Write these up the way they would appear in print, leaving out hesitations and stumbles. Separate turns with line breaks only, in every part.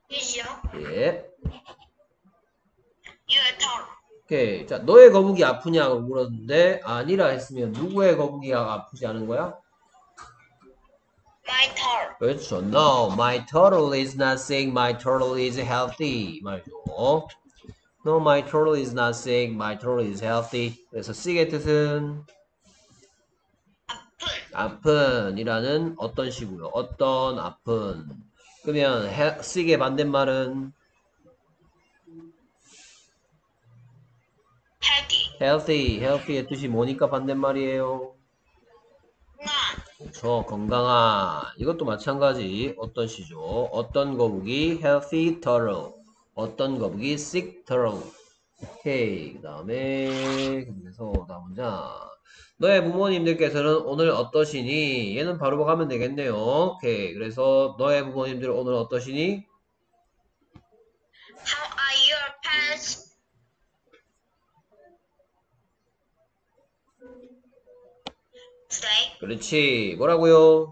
Is your
예.
turn.
오케이. 자, 너의 거북이 아프냐고 물었는데 아니라 했으면 누구의 거북이가 아프지 않은 거야?
My turn.
그렇죠. No, my turtle is not sick. My turtle is healthy. 말이죠. No, my turtle is not sick. My turtle is healthy. 그래서 sick의 뜻은 아픈이라는 어떤 시고요. 어떤 아픈. 그러면 sick의 반대말은
Healthy.
healthy의 뜻이 뭐니까 반대말이에요.
Not.
그렇죠. 건강한. 이것도 마찬가지. 어떤 시죠. 어떤 거북이 healthy turtle. 어떤 거북이 sick turtle. 오케이. 그 다음에 그래서 다음 문장. 너의 부모님들께서는 오늘 어떠시니? 얘는 바로 가면 되겠네요. 오케이. 그래서 너의 부모님들 오늘 어떠시니?
How are your parents today?
그렇지. 뭐라고요?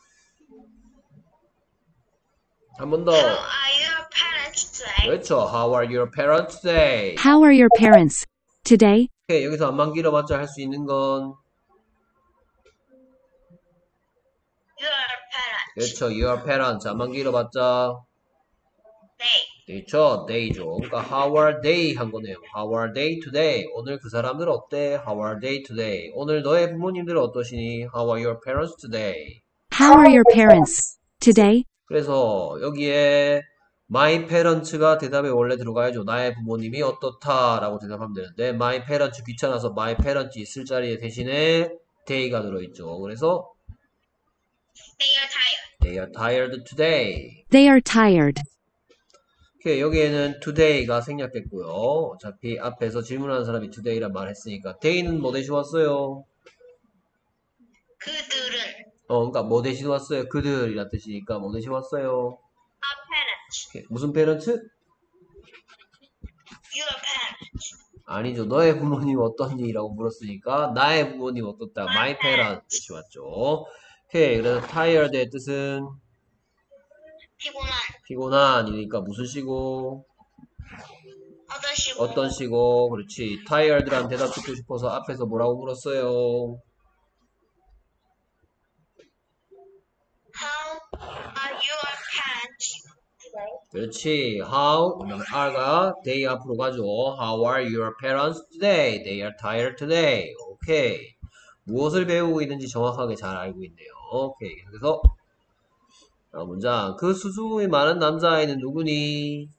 한 번 더.
How are your parents today?
그렇죠. How are your parents today?
How are your parents today?
오케이. 여기서 안만 길어봤자 할 수 있는 건
Your parents.
그렇죠. Your parents. 안만 길어봤자
They.
그렇죠. They죠. 그러니까 how are they 한 거네요. How are they today? 오늘 그 사람들 어때? How are they today? 오늘 너의 부모님들은 어떠시니? How are your parents today?
How are your parents today?
그래서 여기에 my parents가 대답에 원래 들어가야죠. 나의 부모님이 어떻다라고 대답하면 되는데 my parents 귀찮아서 my parents 있을 자리에 대신에 they가 들어있죠. 그래서
They are tired.
they are tired today.
They are tired.
오케이, 여기에는 today가 생략됐고요. 어차피 앞에서 질문하는 사람이 today란 말 했으니까 day는 뭐 대신 왔어요?
그들은
그러니까 뭐 대신 왔어요? 그들이란 뜻이니까 뭐 대신 왔어요?
our parents.
오케이, 무슨 페런츠?
Your parents.
아니죠. 너의 부모님 어떠니?라고 물었으니까 나의 부모님 어떻다? My parents 뜻이 왔죠. 오케이, 그래서 tired의 뜻은
피곤한.
피곤한이니까 무슨 시고?
어떤 식으로.
어떤 시고? 그렇지. tired란 대답 듣고 싶어서 앞에서 뭐라고 물었어요?
How are your parents today?
그렇지. How 그다음에 are가 day 앞으로 가죠. How are your parents today? They are tired today. 오케이. 무엇을 배우고 있는지 정확하게 잘 알고 있네요. 오케이. 그래서 다음 문장. 그 수줍음이 많은 남자아이는 누구니?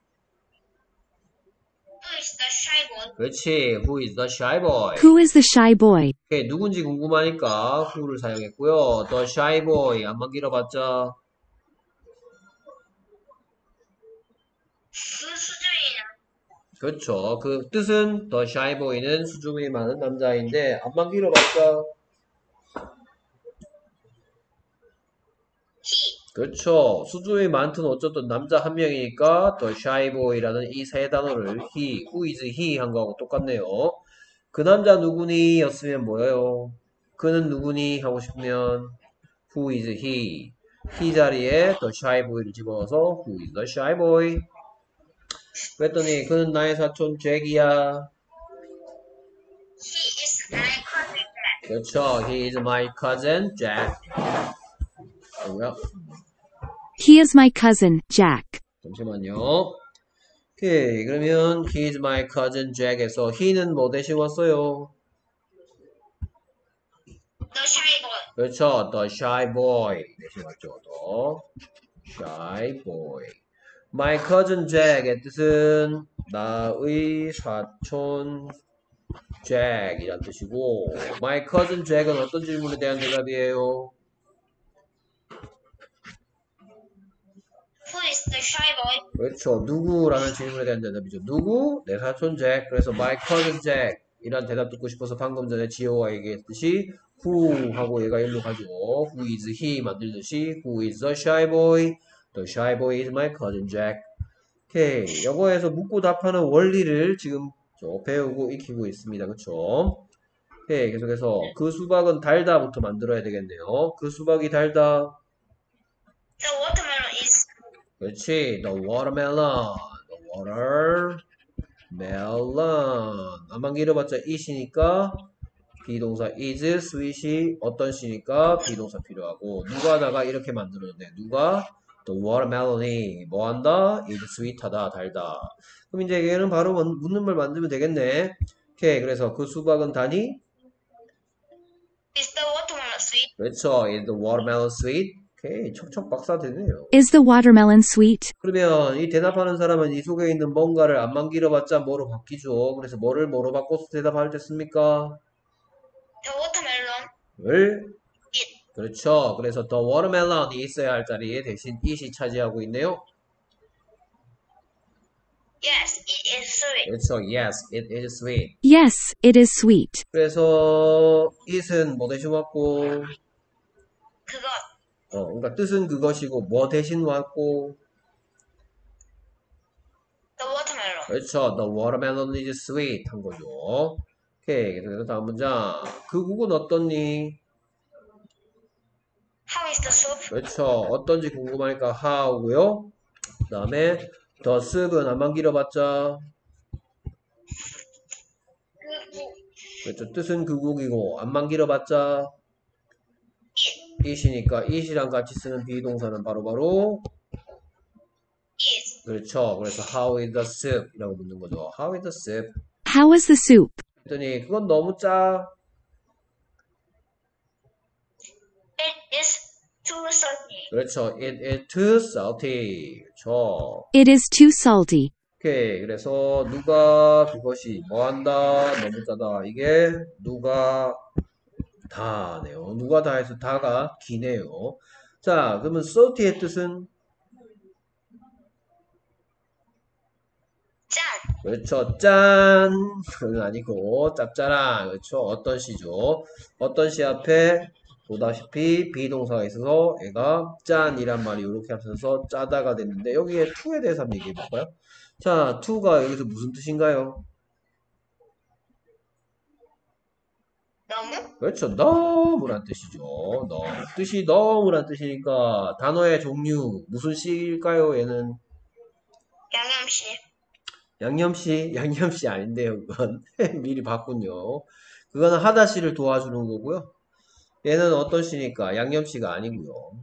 Who is the shy boy?
그렇지. Who is the shy boy?
Who is the shy boy?
오케이. 누군지 궁금하니까 who를 사용했고요. The shy boy. 안만 길어봤자
그 수준이냐?
그렇죠. 그 뜻은 The shy boy는 수줍음이 많은 남자인데 안만 길어봤자
He.
그렇죠. 수줍음이 많든 어쨌든 남자 한 명이니까 The shy boy라는 이 세 단어를 he, who is he 한 거하고 똑같네요. 그 남자 누구니? 였으면 뭐예요? 그는 누구니? 하고 싶으면 who is he? he 자리에 The shy boy를 집어넣어서 who is the shy boy? 그랬더니 그는 나의 사촌 잭이야.
He is my cousin Jack.
그렇죠. He is my cousin Jack. 뭐야?
He is my cousin, Jack.
잠시만요. 오케이. 그러면 he is my cousin Jack에서 he는 뭐 대신 왔어요?
The shy boy.
그렇죠. The shy boy 대신 왔죠. The shy boy. My cousin Jack의 뜻은 나의 사촌 Jack이란 뜻이고 My cousin Jack은 어떤 질문에 대한 대답이에요?
Who is the shy boy?
그렇죠. 누구라는 질문에 대한 대답이죠. 누구? 내 사촌 잭. 그래서 my cousin Jack 이란 대답 듣고 싶어서 방금 전에 지호가 얘기했듯이 who 하고 얘가 일로 가죠. Who is he 만들듯이 who is the shy boy? The shy boy is my cousin Jack. 오케이. 영어에서 묻고 답하는 원리를 지금 배우고 익히고 있습니다. 그쵸? 오케이. 계속해서 그 수박은 달다부터 만들어야 되겠네요. 그 수박이 달다.
The watermelon is
그렇지. The watermelon. The watermelon. 안만 길어봤자 it이니까 비동사 is, sweet이 어떤 시니까 비동사 필요하고 누가다가 이렇게 만들었는데 누가? The watermelon이 뭐한다? is sweet하다, 달다. 그럼 이제 얘는 바로 묻는 말 만들면 되겠네. 오케이. 그래서 그 수박은 다니?
Is the watermelon sweet?
그렇죠. Is the watermelon sweet? 오케이. 척척 박사 되네요.
Is the watermelon sweet?
그러면 이 대답하는 사람은 이 속에 있는 뭔가를 안만 길어봤자 뭐로 바뀌죠. 그래서 뭐로 바꿔서 대답할 때 씁니까?
The watermelon
을
is.
그렇죠. 그래서 the watermelon이 있어야 할 자리에 대신 it이 차지하고 있네요.
Yes, it is sweet.
그렇죠. Yes, it is sweet.
Yes, it is sweet.
그래서 it은 뭐 대신 왔고
그것.
그러니까 뜻은 그것이고 뭐 대신 왔고
The watermelon.
그렇죠. The watermelon is sweet 한 거죠. 오케이. 그래서 다음 문장. 그 국은 어떻니?
How is the soup?
그렇죠. 어떤지 궁금하니까 how고요. 그 다음에 the soup은 안만 길어봤자 그렇죠. 뜻은 그 국이고 안만 길어봤자 it이니까 it이랑 같이 쓰는 비동사는 바로
is.
그렇죠. 그래서 how is the soup 이라고 묻는 거죠. How is the soup?
How is the soup?
그랬더니 그건 너무 짜.
It is too salty.
그렇죠. It is too salty. 그렇죠.
It is too salty.
오케이. 그래서 누가 그것이 뭐한다. 너무 짜다. 이게 누가 다네요. 누가 다해서 다가 기네요. 자, 그러면 salty의 뜻은
짠.
그렇죠. 짠. 그건 아니고 짭짤한. 그렇죠. 어떤 시죠. 어떤 시 앞에 보다시피 비동사가 있어서 얘가 짠이란 말이 이렇게 하면서 짜다가 됐는데 여기에 to에 대해서 한번 얘기해 볼까요? 자, to가 여기서 무슨 뜻인가요?
너무?
그렇죠. 너무란 뜻이죠. 너무. 뜻이 너무란 뜻이니까 단어의 종류 무슨 시일까요? 얘는
양념씨.
양념씨 아닌데요. 그건 미리 봤군요. 그거는 하다시를 도와주는 거고요. 얘는 어떤 시니까 양념씨가 아니고요.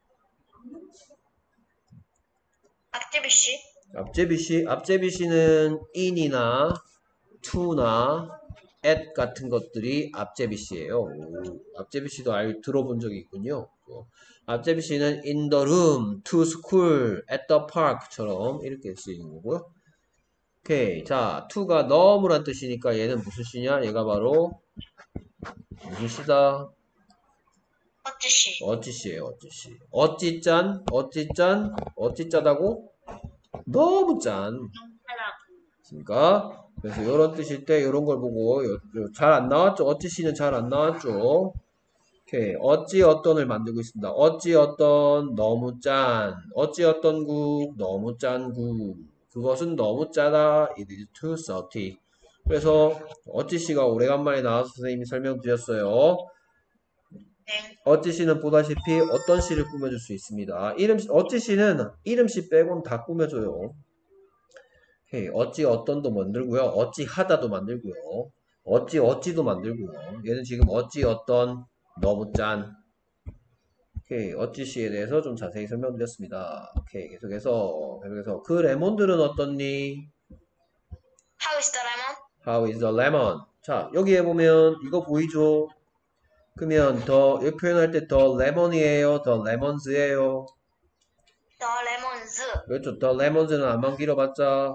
앞제비씨.
앞제비씨는 in이나 to나 at 같은 것들이 앞제비씨예요. 앞제비씨도 들어본 적이 있군요. 앞제비씨는 in the room, to school, at the park처럼 이렇게 쓰이는 거고요. 오케이. 자, to가 너무란 뜻이니까 얘는 무슨 시냐? 얘가 바로 무슨 시다?
어찌씨.
어찌씨예요, 어찌씨. 어찌 짠? 어찌 짜다고? 너무 짠. 그러니까 그래서 이런 뜻일 때 이런 걸 보고 잘 안 나왔죠? 어찌씨는 잘 안 나왔죠? 오케이. 어찌 어떤을 만들고 있습니다. 어찌 어떤 너무 짠. 어찌 어떤 국 너무 짠 국. 그것은 너무 짜다. It is too salty. 그래서 어찌씨가 오래간만에 나와서 선생님이 설명드렸어요.
네.
어찌씨는 보다시피 어떤 시를 꾸며줄 수 있습니다. 어찌씨는 이름씨 빼곤 다 꾸며줘요. 오케이. 어찌 어떤도 만들고요. 어찌 하다도 만들고요. 어찌도 만들고요. 얘는 지금 어찌 어떤 너무 짠. 오케이. 어찌씨에 대해서 좀 자세히 설명드렸습니다. 오케이. 계속해서 그 레몬들은 어떻니?
How is the lemon?
How is the lemon? 자, 여기에 보면 이거 보이죠? 그러면 여기 표현할 때 the lemon이에요? the lemons예요?
The lemons.
그렇죠. the lemons는 안만 길어봤자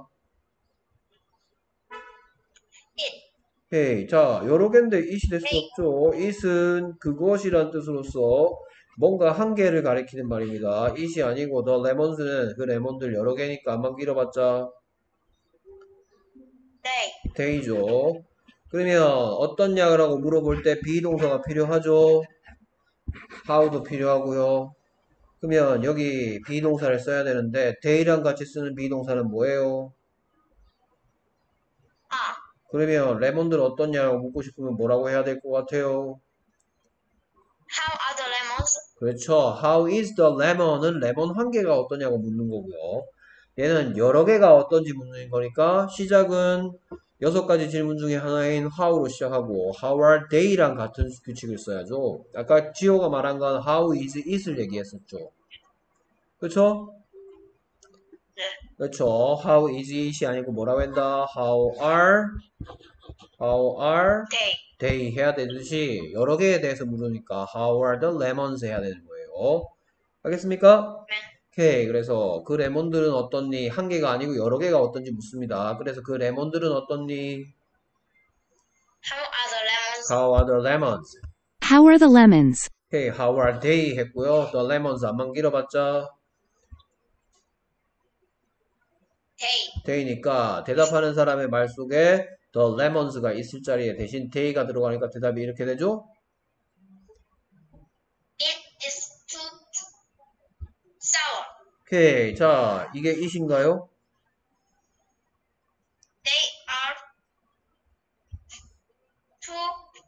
It.
오케이. 자, 여러 개인데 it이 될 수 없죠. it은 그것이란 뜻으로서 뭔가 한 개를 가리키는 말입니다. it이 아니고 the lemons는 그 레몬들 여러 개니까 안만 길어봤자
They.
they죠. 그러면 어떤 약이라고 물어볼 때 비동사가 필요하죠. how도 필요하고요. 그러면 여기 비동사를 써야 되는데 they랑 같이 쓰는 비동사는 뭐예요?
아.
그러면 레몬들 어떻냐고 묻고 싶으면 뭐라고 해야 될 것 같아요?
How are the lemons?
그렇죠. How is the lemon은 레몬 한 개가 어떠냐고 묻는 거고요. 얘는 여러 개가 어떤지 묻는 거니까 시작은 6가지 질문 중에 하나인 how로 시작하고 how are they랑 같은 규칙을 써야죠. 아까 지호가 말한 건 how is it을 얘기했었죠. 그렇죠?
네.
그렇죠. How is it이 아니고 뭐라고 한다? How are
They.
they 해야 되듯이 여러 개에 대해서 물으니까 How are the lemons 해야 되는 거예요. 알겠습니까?
네.
오케이. 그래서 그 레몬들은 어떻니? 한 개가 아니고 여러 개가 어떤지 묻습니다. 그래서 그 레몬들은 어떻니?
How are the lemons?
How are the lemons?
How are the lemons?
오케이. How are they 했고요. The lemons 안만 길어봤자
They.
they니까 대답하는 사람의 말 속에 the lemons가 있을 자리에 대신 they가 들어가니까 대답이 이렇게 되죠?
It is too sour.
오케이. 자, 이게 it인가요?
They are too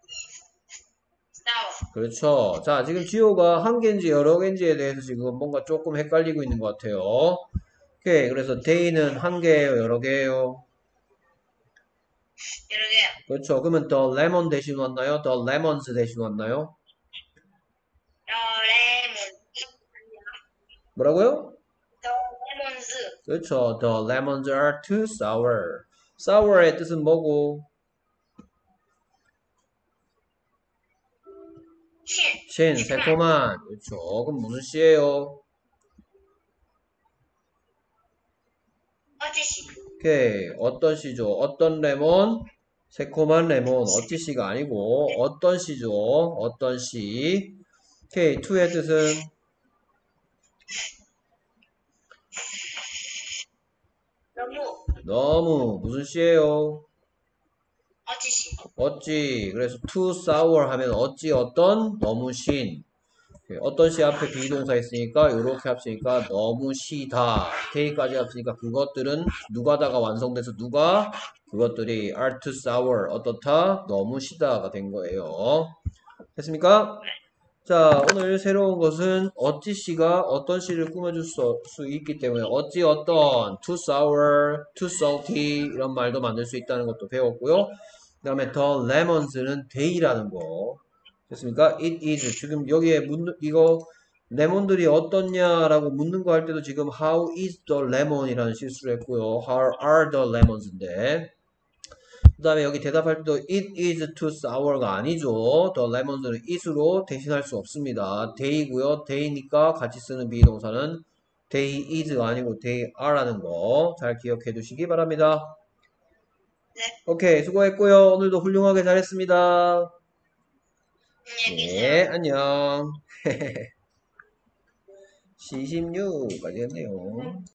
sour.
그렇죠. 자, 지금 지호가 한 개인지 여러 개인지에 대해서 지금 뭔가 조금 헷갈리고 있는 것 같아요. 오케이. 그래서 they는 한 개예요, 여러 개예요?
여러 개요.
그렇죠. 그러면 the lemon 대신 왔나요? the lemons 대신 왔나요?
lemon.
뭐라고요?
The lemons.
그렇죠. The lemons are too sour. sour의 뜻은 뭐고? 신, 새콤한. 그렇죠. 그럼 무슨 씨예요?
어찌시.
오케이. 어떤 씨죠? 어떤 레몬? 새콤한 레몬. 어찌 씨가 아니고 어떤 씨죠? 어떤 씨. 오케이. to의 뜻은 너무 무슨 씨예요?
어찌시.
어찌. 그래서 too sour 하면 어찌 어떤 너무 신. 오케이. 어떤 씨 앞에 비동사 있으니까 이렇게 합치니까 너무 시다. K까지 합치니까 그것들은 누가다가 완성돼서 누가 그것들이 are too sour 어떻다 너무 시다가 된 거예요. 됐습니까? 자, 오늘 새로운 것은 어찌 씨가 어떤 씨를 꾸며줄 수 있기 때문에 어찌 어떤 too sour, too salty 이런 말도 만들 수 있다는 것도 배웠고요. 그 다음에 the lemons는 they라는 거 됐습니까? It is 지금 여기에 이거 레몬들이 어떻냐라고 묻는 거 할 때도 지금 how is the lemon이라는 실수를 했고요. How are the lemons인데 그 다음에 여기 대답할 때도 it is too sour가 아니죠. the lemons는 is로 대신할 수 없습니다. they고요. they니까 같이 쓰는 비동사는 they is가 아니고 they are라는 거 잘 기억해 두시기 바랍니다.
네.
오케이 수고했고요. 오늘도 훌륭하게 잘했습니다.
안녕히 계세요.
네, 안녕. C16까지 했네요.